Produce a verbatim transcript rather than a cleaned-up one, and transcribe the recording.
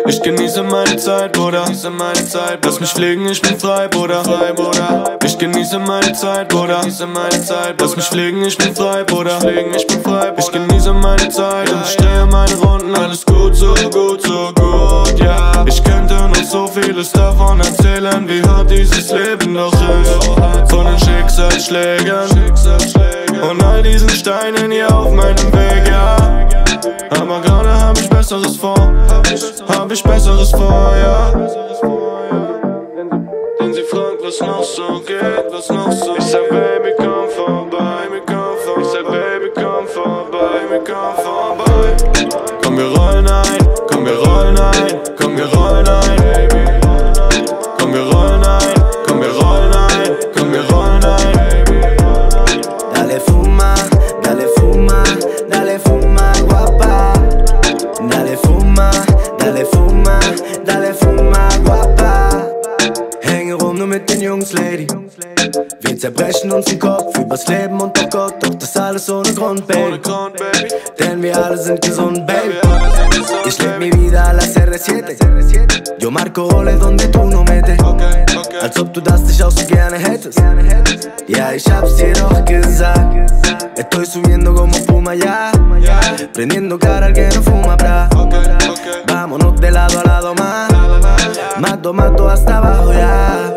Ich genieße meine Zeit, Bruder. Lass mich fliegen, ich bin frei, Bruder. Ich genieße meine Zeit, Bruder. Lass mich fliegen, ich bin frei, Bruder. Ich genieße meine Zeit und ich drehe meine Runden. Alles gut, so gut, so gut, ja. Ich könnte noch so vieles davon erzählen, wie hart dieses Leben doch ist. Von den Schicksalsschlägen und all diesen Steinen hier auf meinem Weg, ja. Aber gerade hab ich Besseres vor, hab ich Besseres vor, ja. Denn sie fragt, was noch so geht, was noch so geht. Ich sag, Baby, komm vorbei, ich sag, Baby, komm vorbei, komm vorbei. Komm, wir rollen ein, komm, wir rollen ein, komm, wir rollen ein, Baby. Komm, wir rollen ein, komm, wir rollen ein, komm, wir rollen ein, Baby. Dale fuma, dale fuma, dale fuma, guapa. Dale fuma, dale fuma, dale fuma, guapa. Hänge rum nur mit den Jungs, Lady. Wir zerbrechen uns den Kopf übers Leben und doch Gott, doch das alles ohne Grund, Baby. Denn wir alle sind gesund, Baby. Ich leb mi vida a las R siete. Yo marco goles donde tú no metes. Als ob du das nicht auch so gerne hättest. Ja, ich hab's dir doch gesagt. Estoy subiendo como espuma ya. Prendiendo cara al que no fuma, bra. Vámonos de lado a lado más. Mato, mato hasta abajo ya.